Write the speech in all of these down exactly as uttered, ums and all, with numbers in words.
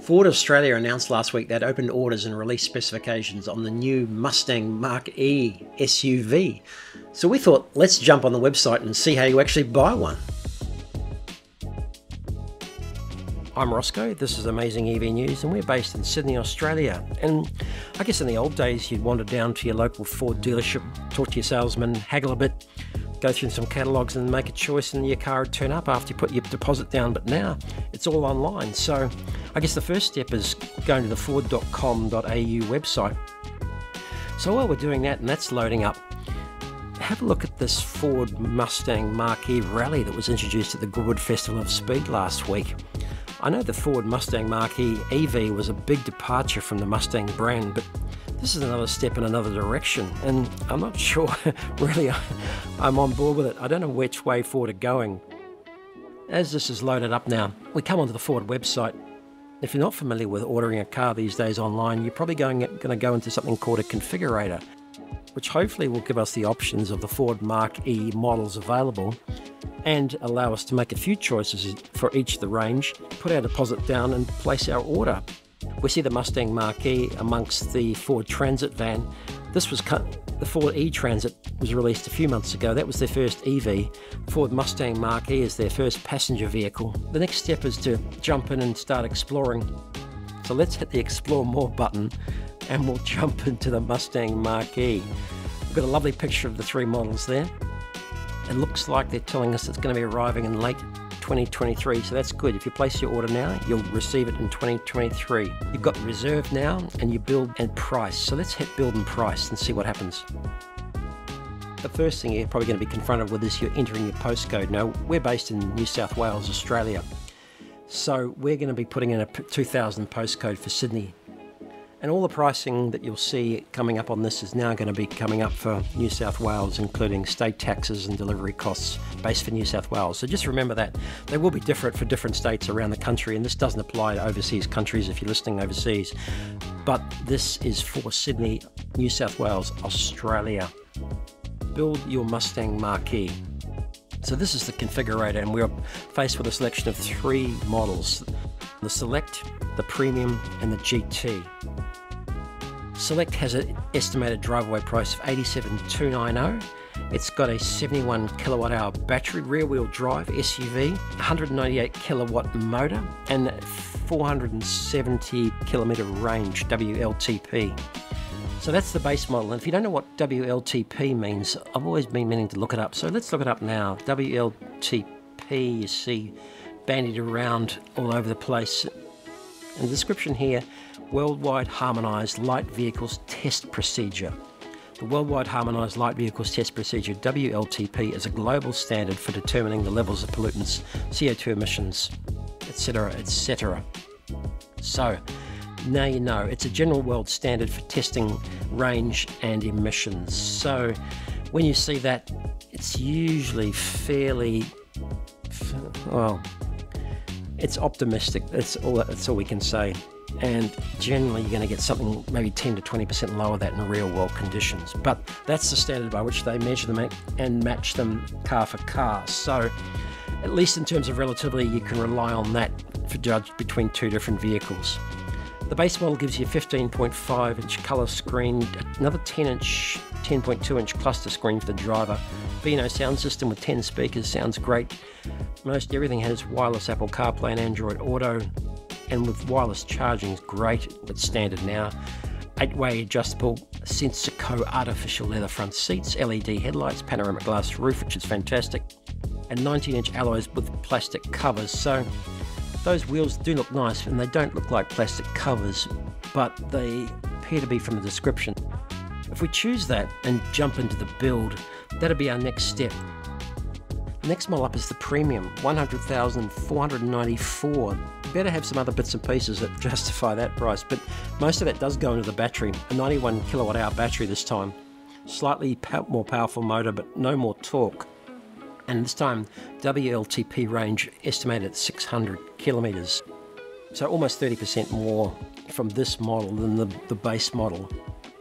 Ford Australia announced last week they'd opened orders and released specifications on the new Mustang Mach-E S U V. So we thought, let's jump on the website and see how you actually buy one. I'm Roscoe, this is Amazing E V News, and we're based in Sydney, Australia. And I guess in the old days you'd wander down to your local Ford dealership, talk to your salesman, haggle a bit, go through some catalogues and make a choice, and your car would turn up after you put your deposit down. But now it's all online. So I guess the first step is going to the ford dot com dot A U website. So while we're doing that and that's loading up, have a look at this Ford Mustang Mach-E Rally that was introduced at the Goodwood Festival of Speed last week. I know the Ford Mustang Mach-E E V was a big departure from the Mustang brand, but this is another step in another direction, and I'm not sure really I'm on board with it. I don't know which way Ford are going. As this is loaded up now, we come onto the Ford website. If you're not familiar with ordering a car these days online, you're probably going, going to go into something called a configurator, which hopefully will give us the options of the Ford Mach-E models available and allow us to make a few choices for each of the range, put our deposit down and place our order. We see the Mustang Mach-E amongst the Ford Transit van. This was cut, the Ford E-Transit was released a few months ago. That was their first E V. Ford Mustang Mach-E is their first passenger vehicle. The next step is to jump in and start exploring. So let's hit the Explore More button and we'll jump into the Mustang Mach-E. We've got a lovely picture of the three models there. It looks like they're telling us it's going to be arriving in late twenty twenty-three, so that's good. If you place your order now, you'll receive it in twenty twenty-three. You've got reserve now and you build and price. So let's hit build and price and see what happens. The first thing you're probably going to be confronted with is you're entering your postcode. Now, we're based in New South Wales, Australia. So we're going to be putting in a two thousand postcode for Sydney. And all the pricing that you'll see coming up on this is now going to be coming up for New South Wales, including state taxes and delivery costs based for New South Wales. So just remember that they will be different for different states around the country, and this doesn't apply to overseas countries if you're listening overseas. But this is for Sydney, New South Wales, Australia. Build your Mustang Mach-E. So this is the configurator, and we're faced with a selection of three models: the Select, the Premium, and the G T. Select has an estimated drive-away price of eighty-seven thousand two hundred ninety. It's got a seventy-one kilowatt hour battery, rear-wheel drive S U V, one hundred ninety-eight kilowatt motor, and four hundred seventy kilometer range, W L T P. So that's the base model, and if you don't know what W L T P means, I've always been meaning to look it up, so let's look it up now. W L T P, you see bandied around all over the place. And the description here: Worldwide Harmonized Light Vehicles Test Procedure. The Worldwide Harmonized Light Vehicles Test Procedure, W L T P, is a global standard for determining the levels of pollutants, C O two emissions, et cetera, et cetera. So now you know, it's a general world standard for testing range and emissions. So when you see that, it's usually fairly, well, it's optimistic. That's all, that's all we can say. And generally you're going to get something maybe ten to twenty percent lower than that in real world conditions. But that's the standard by which they measure them and match them car for car. So at least in terms of relativity, you can rely on that for judge between two different vehicles. The base model gives you a fifteen point five inch colour screen, another ten inch, ten point two inch cluster screen for the driver, B and O sound system with ten speakers, sounds great. Most everything has wireless Apple CarPlay and Android Auto, and with wireless charging is great, it's standard now. eight way adjustable Sensico artificial leather front seats, L E D headlights, panoramic glass roof, which is fantastic, and nineteen inch alloys with plastic covers. So those wheels do look nice, and they don't look like plastic covers, but they appear to be from the description. If we choose that and jump into the build, that'll be our next step. The next model up is the Premium, one hundred thousand four hundred ninety-four. You better have some other bits and pieces that justify that price, but most of that does go into the battery. A ninety-one kilowatt hour battery this time. Slightly pow more powerful motor, but no more torque. And this time, W L T P range estimated at six hundred kilometers. So almost thirty percent more from this model than the, the base model.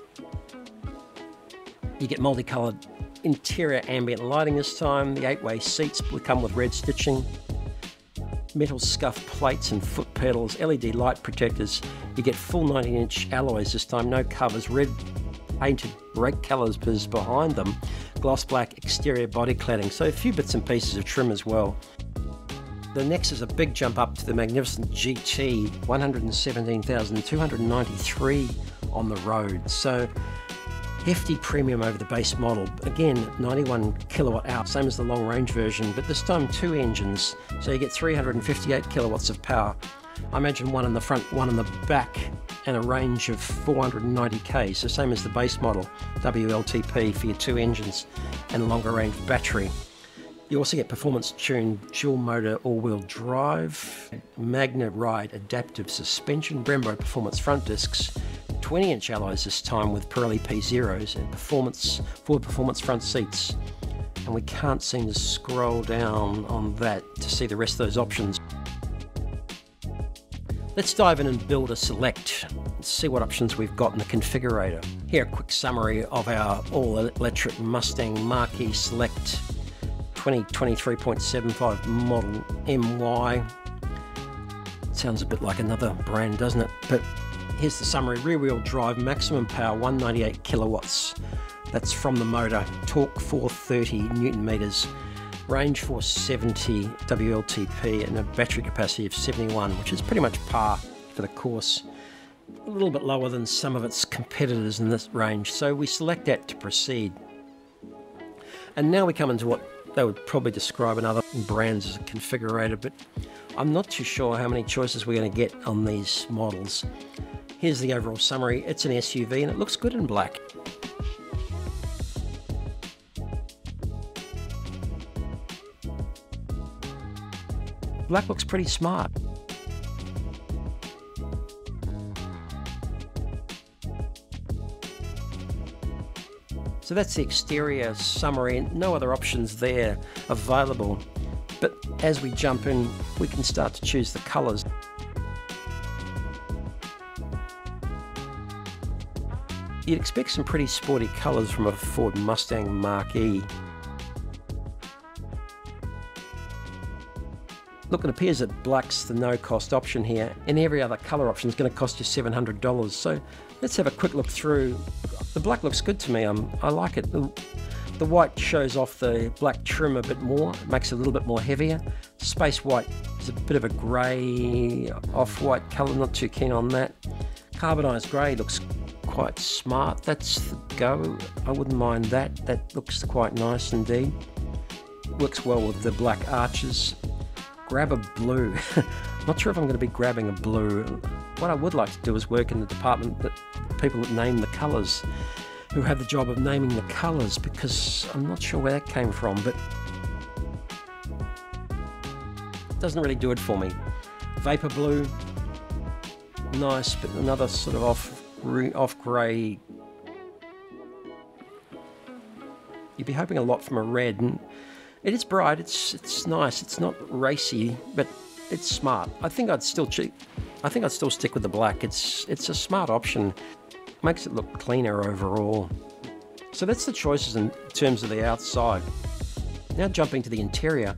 You get multicolored interior ambient lighting this time. The eight way seats will come with red stitching. metal scuff plates and foot pedals, L E D light protectors. You get full nineteen inch alloys this time, no covers, red painted brake calipers behind them, gloss black exterior body cladding, so a few bits and pieces of trim as well. The next is a big jump up to the magnificent G T, one hundred seventeen thousand two hundred ninety-three on the road, so hefty premium over the base model. Again, ninety-one kilowatt hour, same as the long range version, but this time two engines, so you get three hundred fifty-eight kilowatts of power. I imagine one in the front, one in the back, and a range of four hundred ninety K, so same as the base model, W L T P for your two engines and a longer range battery. You also get performance tuned dual motor all-wheel drive, Magna Ride adaptive suspension, Brembo performance front discs, twenty inch alloys this time with Pirelli P zeros, and performance Ford performance front seats. And we can't seem to scroll down on that to see the rest of those options. Let's dive in and build a select, see what options we've got in the configurator. Here, a quick summary of our all-electric Mustang Mach-E Select twenty twenty-three point seven five model M Y. Sounds a bit like another brand, doesn't it? But here's the summary. Rear-wheel drive, maximum power one hundred ninety-eight kilowatts. That's from the motor. Torque four hundred thirty newton meters. Range four hundred seventy W L T P, and a battery capacity of seventy-one, which is pretty much par for the course. A little bit lower than some of its competitors in this range, so we select that to proceed. And now we come into what they would probably describe in other brands as a configurator, but I'm not too sure how many choices we're going to get on these models. Here's the overall summary. It's an S U V and it looks good in black. Black looks pretty smart. So that's the exterior summary, no other options there available. But as we jump in, we can start to choose the colours. You'd expect some pretty sporty colours from a Ford Mustang Mach-E. Look, it appears that black's the no-cost option here, and every other colour option is going to cost you seven hundred dollars. So let's have a quick look through. The black looks good to me. Um, I like it. The, the white shows off the black trim a bit more. It makes it a little bit more heavier. Space white is a bit of a grey, off-white colour. Not too keen on that. Carbonised grey looks quite smart. That's the go. I wouldn't mind that. That looks quite nice indeed. Works well with the black arches. Grab a blue. Not sure if I'm going to be grabbing a blue. What I would like to do is work in the department that people that name the colours, who have the job of naming the colours, because I'm not sure where that came from, but it doesn't really do it for me. Vapor blue, nice, but another sort of off, off grey. You'd be hoping a lot from a red, and it is bright, it's it's nice, it's not racy, but it's smart. I think I'd still cheat. I think I'd still stick with the black. It's it's a smart option. Makes it look cleaner overall. So that's the choices in terms of the outside. Now jumping to the interior.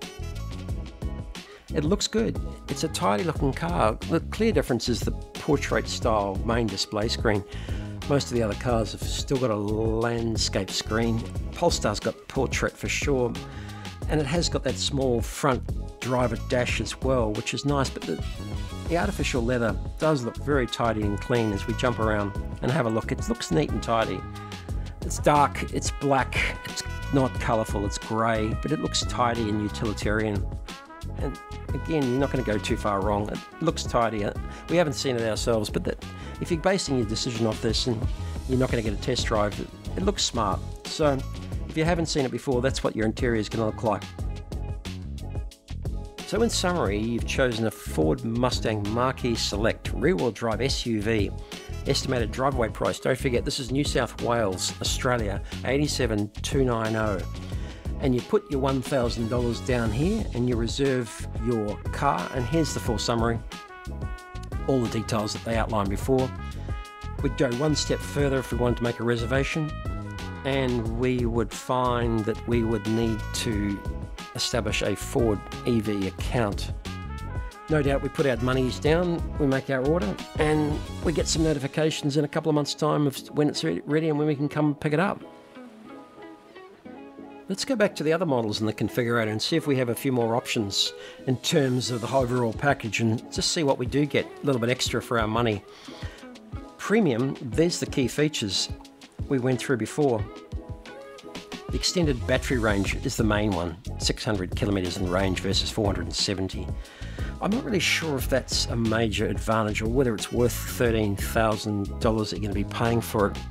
It looks good. It's a tidy looking car. The clear difference is the portrait style main display screen. Most of the other cars have still got a landscape screen. Polestar's got portrait for sure, and it has got that small front driver dash as well, which is nice, but the, the artificial leather does look very tidy and clean as we jump around and have a look. It looks neat and tidy. It's dark, it's black, it's not colourful, it's grey, but it looks tidy and utilitarian. And again, you're not going to go too far wrong. It looks tidy. We haven't seen it ourselves, but that, if you're basing your decision off this and you're not going to get a test drive, it, it looks smart. So if you haven't seen it before, that's what your interior is going to look like. So in summary, you've chosen a Ford Mustang Mach-E Select rear-wheel drive S U V. Estimated driveway price, don't forget, this is New South Wales, Australia, eighty-seven thousand two hundred ninety. And you put your one thousand dollars down here and you reserve your car, and here's the full summary, all the details that they outlined before. We'd go one step further if we wanted to make a reservation, and we would find that we would need to establish a Ford E V account. No doubt we put our monies down, we make our order, and we get some notifications in a couple of months' time of when it's ready and when we can come pick it up. Let's go back to the other models in the configurator and see if we have a few more options in terms of the overall package, and just see what we do get, a little bit extra for our money. Premium, there's the key features we went through before. The extended battery range is the main one, six hundred kilometers in range versus four hundred seventy. I'm not really sure if that's a major advantage or whether it's worth thirteen thousand dollars that you're going to be paying for it.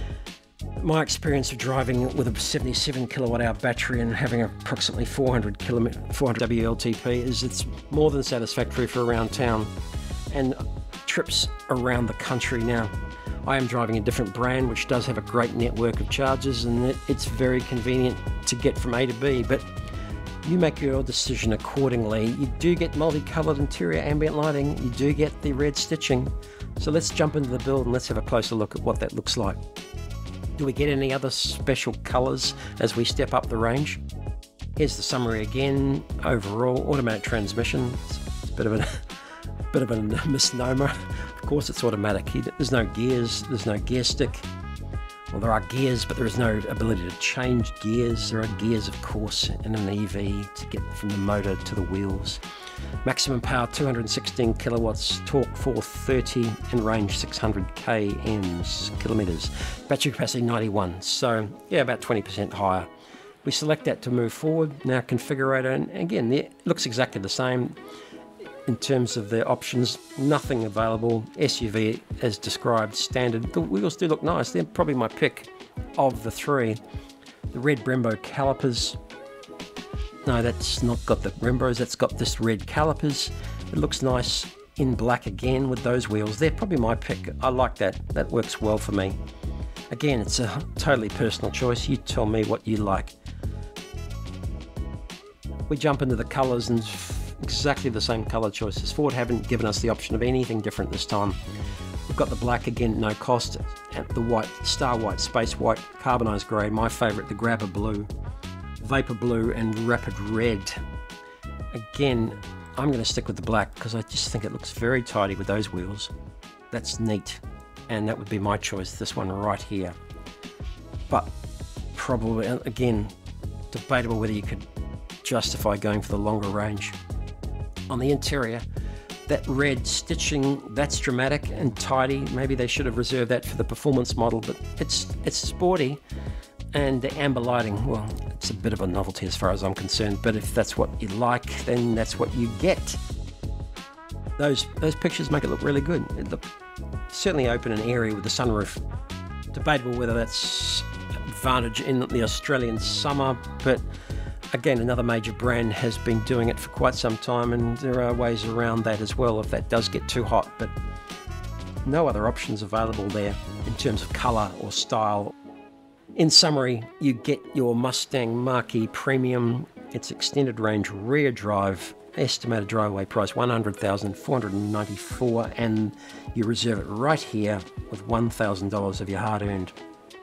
My experience of driving with a seventy-seven kilowatt hour battery and having approximately four hundred W L T P is it's more than satisfactory for around town and trips around the country. Now, I am driving a different brand which does have a great network of chargers, and it, it's very convenient to get from A to B, but you make your decision accordingly. You do get multicoloured interior ambient lighting, you do get the red stitching. So let's jump into the build and let's have a closer look at what that looks like. Do we get any other special colours as we step up the range? Here's the summary again. Overall, automatic transmission. It's a bit of a bit of a misnomer. Of course it's automatic. There's no gears, there's no gear stick. Well, there are gears, but there is no ability to change gears. There are gears, of course, in an E V to get from the motor to the wheels. Maximum power two hundred sixteen kilowatts, torque four thirty, and range six hundred kilometers. Battery capacity ninety-one, so yeah, about twenty percent higher. We select that to move forward. Now configurator, and again, it looks exactly the same. In terms of the options, nothing available. S U V as described, standard. The wheels do look nice. They're probably my pick of the three. The red Brembo calipers. No, that's not got the Brembos. That's got this red calipers. It looks nice in black again with those wheels. They're probably my pick. I like that. That works well for me. Again, it's a totally personal choice. You tell me what you like. We jump into the colours and exactly the same colour choices. Ford haven't given us the option of anything different this time. We've got the black again, no cost, and the white, star white, space white, carbonised grey, my favourite, the grabber blue, vapor blue and rapid red. Again, I'm going to stick with the black because I just think it looks very tidy with those wheels. That's neat, and that would be my choice, this one right here. But probably, again, debatable whether you could justify going for the longer range. On the interior, that red stitching, that's dramatic and tidy. Maybe they should have reserved that for the performance model, but it's it's sporty. And the amber lighting, well, it's a bit of a novelty as far as I'm concerned, but if that's what you like, then that's what you get. Those those pictures make it look really good. It look certainly open and airy with the sunroof. Debatable whether that's advantage in the Australian summer, but again, another major brand has been doing it for quite some time, and there are ways around that as well if that does get too hot, but no other options available there in terms of colour or style. In summary, you get your Mustang Mach-E Premium, its extended range rear drive, estimated driveway price one hundred thousand four hundred ninety-four dollars, and you reserve it right here with one thousand dollars of your hard-earned.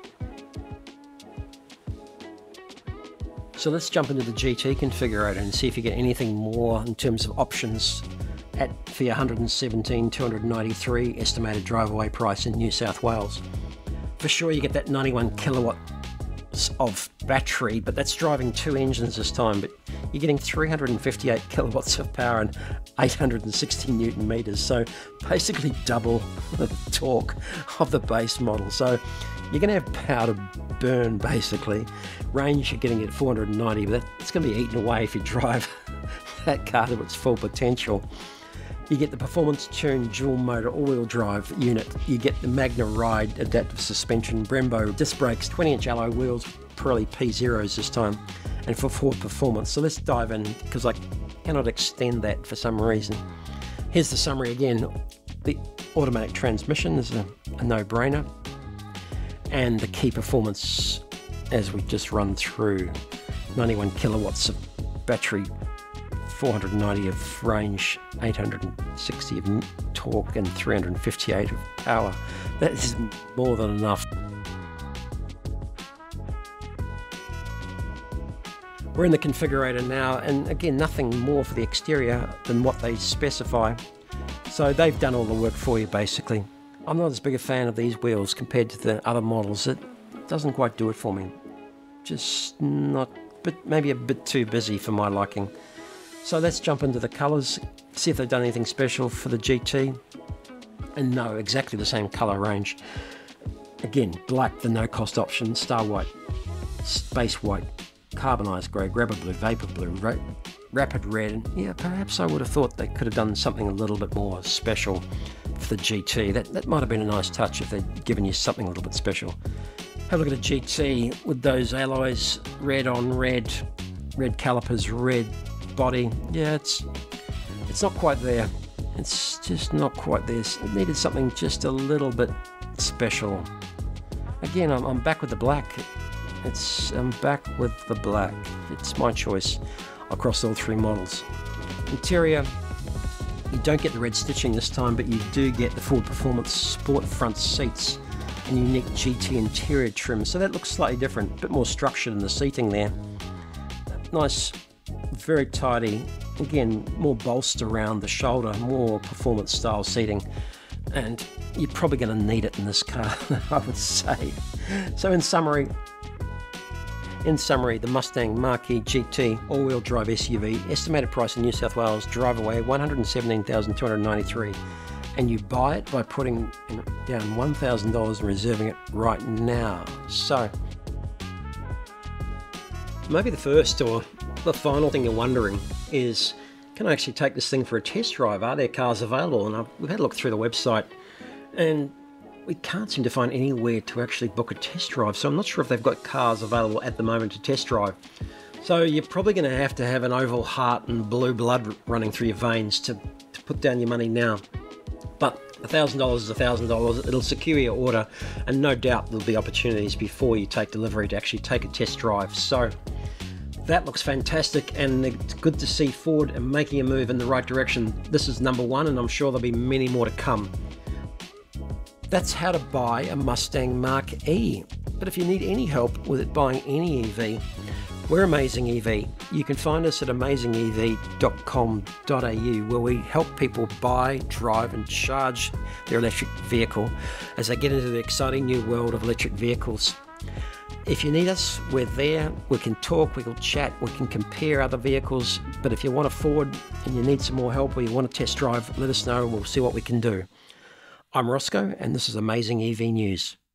So let's jump into the G T configurator and see if you get anything more in terms of options at for your one hundred seventeen thousand two hundred ninety-three dollars estimated driveway price in New South Wales. For sure you get that ninety-one kilowatts of battery, but that's driving two engines this time, but you're getting three hundred fifty-eight kilowatts of power and eight hundred sixty newton meters, so basically double the torque of the base model. So you're going to have power to burn basically. Range you're getting at four hundred ninety, but that's going to be eaten away if you drive that car to its full potential. You get the performance tuned dual motor all-wheel drive unit. You get the Magna Ride adaptive suspension, Brembo disc brakes, twenty inch alloy wheels, Pirelli P zeros this time, and for Ford performance. So let's dive in because I cannot extend that for some reason. Here's the summary again. The automatic transmission is a, a no-brainer, and the key performance as we just run through: ninety-one kilowatts of battery, four hundred ninety of range, eight hundred sixty of torque, and three hundred fifty-eight of power. That is more than enough. We're in the configurator now, and again, nothing more for the exterior than what they specify. So they've done all the work for you, basically. I'm not as big a fan of these wheels compared to the other models. It doesn't quite do it for me. Just not, but maybe a bit too busy for my liking. So let's jump into the colours, see if they've done anything special for the G T. And no, exactly the same colour range. Again, black, the no-cost option, star white, space white, carbonised grey, grabber blue, vapor blue, ra rapid red. And yeah, perhaps I would have thought they could have done something a little bit more special for the G T. That, that might have been a nice touch if they'd given you something a little bit special. Have a look at a G T with those alloys, red on red, red calipers, red body. Yeah, it's it's not quite there. It's just not quite there. It needed something just a little bit special. Again, I'm, I'm back with the black. It's I'm back with the black. It's my choice across all three models. Interior, you don't get the red stitching this time, but you do get the Ford Performance Sport front seats and unique G T interior trim. So that looks slightly different, a bit more structured in the seating there. Nice, very tidy. Again, more bolster around the shoulder, more performance style seating. And you're probably going to need it in this car, I would say. So in summary, in summary, the Mustang Mach-E G T all-wheel drive S U V, estimated price in New South Wales, drive away one hundred seventeen thousand two hundred ninety-three dollars. And you buy it by putting down one thousand dollars and reserving it right now. So maybe the first or the final thing you're wondering is, can I actually take this thing for a test drive? Are there cars available? And I've, we've had a look through the website, and we can't seem to find anywhere to actually book a test drive. So I'm not sure if they've got cars available at the moment to test drive. So you're probably going to have to have an oval heart and blue blood running through your veins to, to put down your money now. But one thousand dollars is one thousand dollars. It'll secure your order, and no doubt there'll be opportunities before you take delivery to actually take a test drive. So that looks fantastic, and it's good to see Ford making a move in the right direction. This is number one, and I'm sure there'll be many more to come. That's how to buy a Mustang Mach-E. But if you need any help with it buying any E V, we're Amazing E V. You can find us at amazing E V dot com dot A U, where we help people buy, drive and charge their electric vehicle as they get into the exciting new world of electric vehicles. If you need us, we're there. We can talk, we can chat, we can compare other vehicles. But if you want a Ford and you need some more help, or you want to test drive, let us know and we'll see what we can do. I'm Roscoe, and this is Amazing E V News.